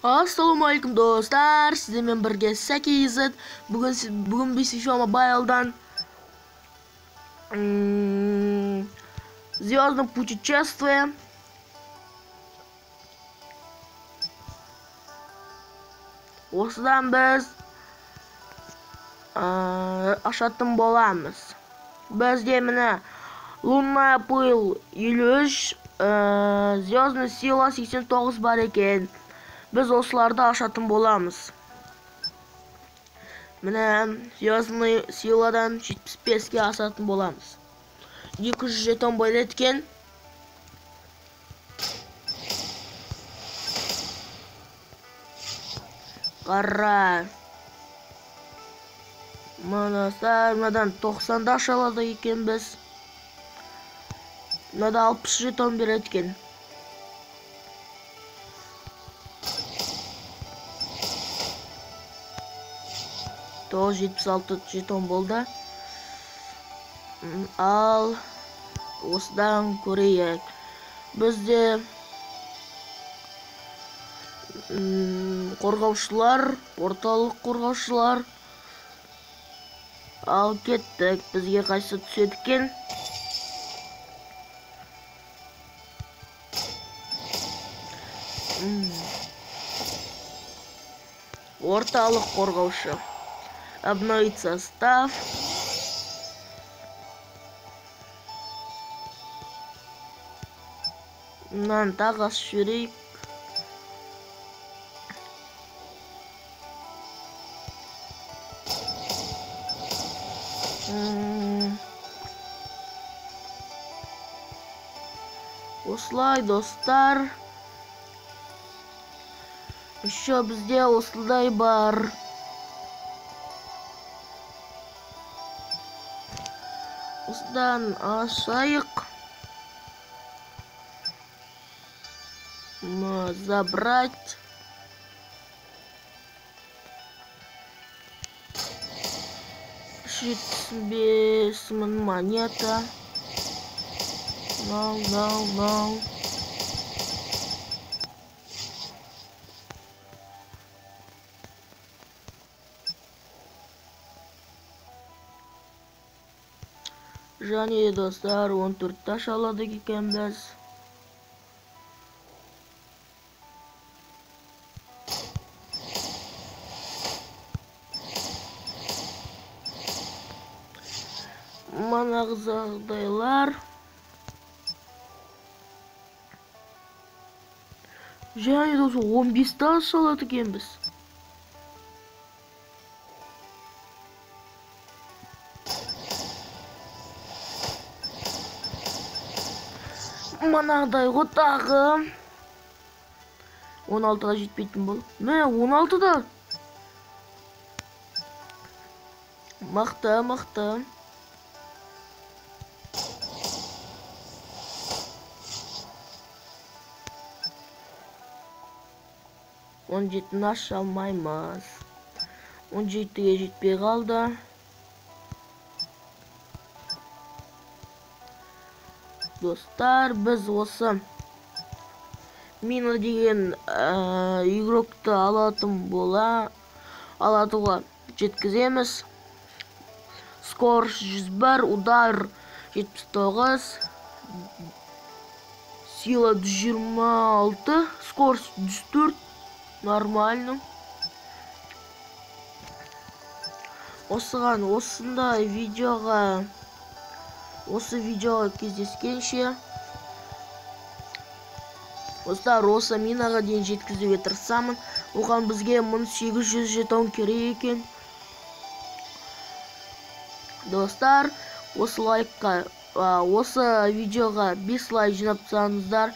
Assalamualaikum dostlar, sizlerle birge Sakizet. Bugün biz FIFA Mobile'dan Звездное путешествие. Осыдан biz ашатын боламыз. Бізде міне Лунная пыль 53, Звездная сила 89 бар екен. Biz осыларды ашатын боламыз. Міне Звездный силадан 75-ке асатын боламыз. 200 жетон бөледі екен. Қара. Мынадан 90-да аша алады екен біз. Мынада 60 жетон береді екен. То 76 жетон болды. Ал осыдан көрейік. Бізде қорғаушылар, орталық қорғаушылар. Ал кеттік. Бізге қайсы түседі екен? Орталық қорғаушы. Обновить состав. Мынаны тағы ашып жіберейік. Осылай достар. Еще бізде осылай бар. Осыдан ашайық. Забрать. Без монета. No. Және достар 14 таш алады екен біз. Манағы жағдайлар. Және достар 15 таш алады екен біз. Манағыдай ғотағы 16-ға жетпейтін бол. Мә 16-да. Мақты. 17-ні аша алмаймыз. 17-ге жетпей қалды. Достар, біз осы Мина деген игрокты алатуға жеткіземіз. Скорость 101, удар 79, сила 126, скорость 104. Нормально. Осындай видеоға кездескенше достар, осы минаға дейін жеткізуге тырысамын. Оған бізге 1800 жетон керек екен. Достар, осы видеоға 5 лайк жинапсаңыздар,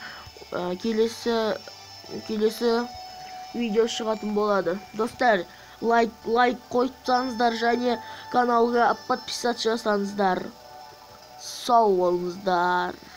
келесі видео шығатын болады. Достар, лайк қойсаңыздар және каналға подписаться жасаңыздар. Сау болыңыздар.